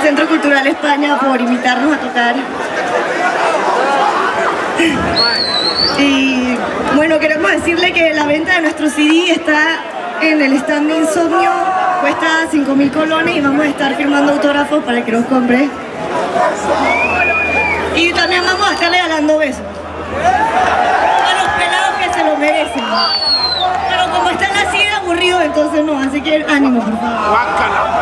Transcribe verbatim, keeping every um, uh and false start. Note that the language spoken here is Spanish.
Centro Cultural España por invitarnos a tocar. Y bueno, queremos decirle que la venta de nuestro C D está en el stand de Insomnio, cuesta cinco mil colones y vamos a estar firmando autógrafos para que los compre. Y también vamos a estar regalando besos a los pelados que se lo merecen. Pero como están así de aburridos, entonces no, así que ánimo, por favor.